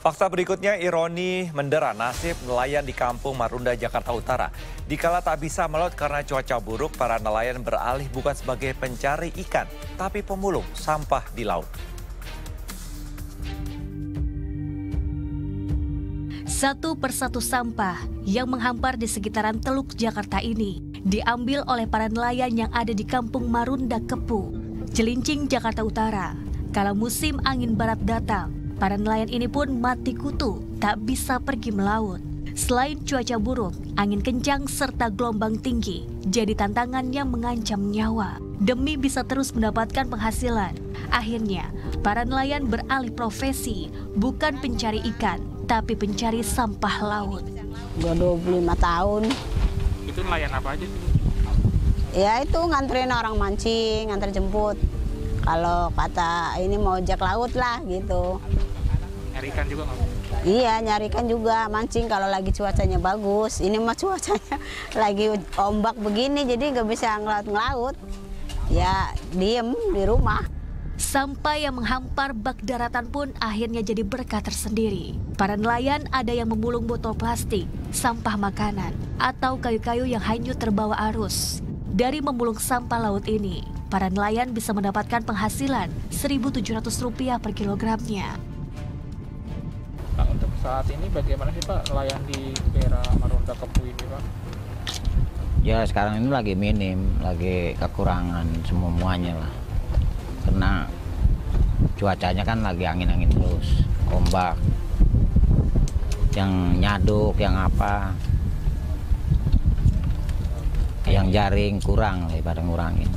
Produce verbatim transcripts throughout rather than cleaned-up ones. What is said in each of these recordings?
Fakta berikutnya ironi mendera nasib nelayan di kampung Marunda, Jakarta Utara. Dikala tak bisa melaut karena cuaca buruk, para nelayan beralih bukan sebagai pencari ikan, tapi pemulung sampah di laut. Satu persatu sampah yang menghampar di sekitaran Teluk Jakarta ini diambil oleh para nelayan yang ada di kampung Marunda Kepu, Cilincing, Jakarta Utara. Kala musim angin barat datang, para nelayan ini pun mati kutu, tak bisa pergi melaut. Selain cuaca buruk, angin kencang serta gelombang tinggi jadi tantangan yang mengancam nyawa. Demi bisa terus mendapatkan penghasilan, akhirnya para nelayan beralih profesi, bukan pencari ikan, tapi pencari sampah laut. Udah dua puluh lima tahun. Itu nelayan apa aja sih? Ya itu nganterin orang mancing, nganter jemput. Kalau kata ini mau ojek laut lah gitu. Nyari ikan juga nggak? Iya, nyari ikan juga, mancing kalau lagi cuacanya bagus. Ini mah cuacanya lagi ombak begini, jadi nggak bisa ngelaut-ngelaut. Ya diem di rumah. Sampah yang menghampar bak daratan pun akhirnya jadi berkah tersendiri. Para nelayan ada yang memulung botol plastik, sampah makanan, atau kayu-kayu yang hanyut terbawa arus. Dari memulung sampah laut ini, para nelayan bisa mendapatkan penghasilan seribu tujuh ratus rupiah per kilogramnya. Pak, untuk saat ini bagaimana sih Pak nelayan di daerah Marunda Kepu ini Pak? Ya sekarang ini lagi minim, lagi kekurangan semuanya lah. Karena cuacanya kan lagi angin-angin terus, ombak, yang nyaduk, yang apa, yang jaring kurang daripada ngurangin.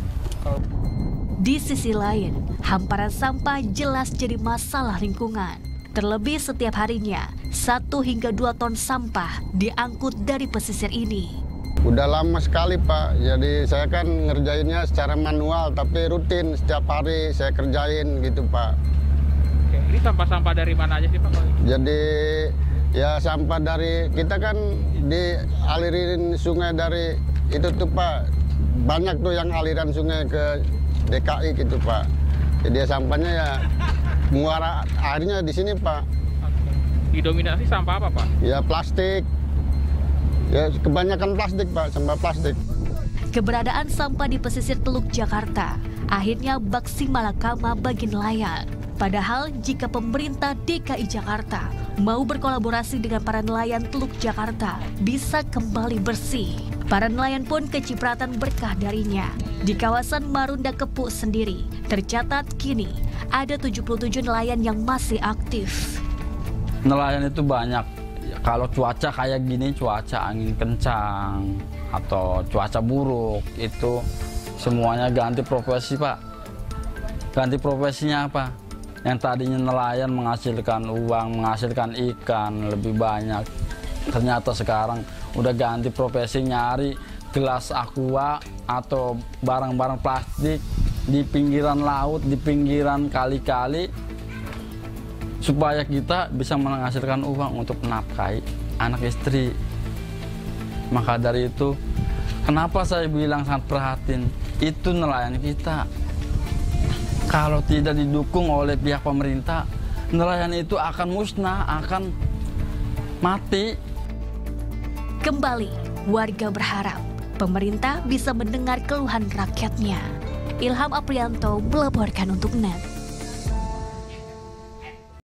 Di sisi lain, hamparan sampah jelas jadi masalah lingkungan. Terlebih setiap harinya, satu hingga dua ton sampah diangkut dari pesisir ini. Udah lama sekali Pak, jadi saya kan ngerjainnya secara manual, tapi rutin setiap hari saya kerjain gitu Pak. Oke, ini sampah-sampah dari mana aja sih Pak? Jadi ya sampah dari, kita kan dialirin sungai dari itu tuh Pak, banyak tuh yang aliran sungai ke D K I gitu Pak. Jadi ya sampahnya ya muara airnya di sini Pak. Oke. Didominasi sampah apa Pak? Ya plastik. Ya kebanyakan plastik Pak, sampah plastik. Keberadaan sampah di pesisir Teluk Jakarta akhirnya baksi malakama bagi nelayan. Padahal jika pemerintah D K I Jakarta mau berkolaborasi dengan para nelayan Teluk Jakarta, bisa kembali bersih. Para nelayan pun kecipratan berkah darinya. Di kawasan Marunda Kepu sendiri, tercatat kini ada tujuh puluh tujuh nelayan yang masih aktif. Nelayan itu banyak. Kalau cuaca kayak gini, cuaca angin kencang atau cuaca buruk, itu semuanya ganti profesi Pak. Ganti profesinya apa? Yang tadinya nelayan menghasilkan uang, menghasilkan ikan lebih banyak. Ternyata sekarang udah ganti profesi, nyari gelas aqua atau barang-barang plastik di pinggiran laut, di pinggiran kali-kali, supaya kita bisa menghasilkan uang untuk menafkahi anak istri. Maka dari itu, kenapa saya bilang sangat prihatin, itu nelayan kita. Kalau tidak didukung oleh pihak pemerintah, nelayan itu akan musnah, akan mati. Kembali, warga berharap pemerintah bisa mendengar keluhan rakyatnya. Ilham Aprianto melaporkan untuk N E T.